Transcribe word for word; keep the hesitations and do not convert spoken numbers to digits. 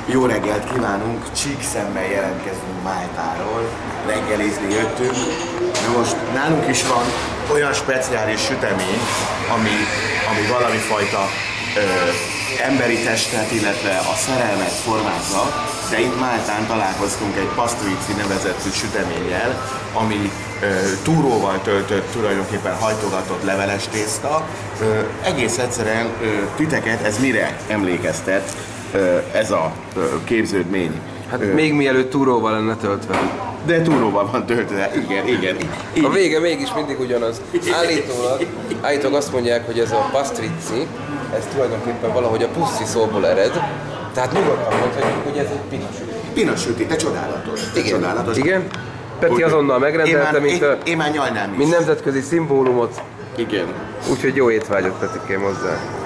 Jó reggelt kívánunk, Csíkszemben jelentkezünk Máltáról, reggelizni jöttünk. Na most nálunk is van olyan speciális sütemény, ami, ami valami fajta ö, emberi testet, illetve a szerelmet formázza, de itt Máltán találkoztunk egy pastricci nevezetű süteménnyel, ami ö, túróval töltött, tulajdonképpen hajtogatott leveles tészta. Ö, egész egyszerűen ö, titeket ez mire emlékeztet? Ez a képződmény. Hát Ö... még mielőtt túróval lenne töltve. De túróval van töltve, igen, igen. A vége mégis mindig ugyanaz. Állítólag, állítólag azt mondják, hogy ez a pastricci, ez tulajdonképpen valahogy a pussy szóból ered. Tehát nyugodtan mondhatjuk, hogy ez egy pinasüti. Pinasüti, de csodálatos. De igen, csodálatos. Igen. Peti azonnal megrendelte, én mint, én, én már nyajnám is. mint nemzetközi szimbólumot. Igen. Úgyhogy jó étvágyat, Petikém, hozzá.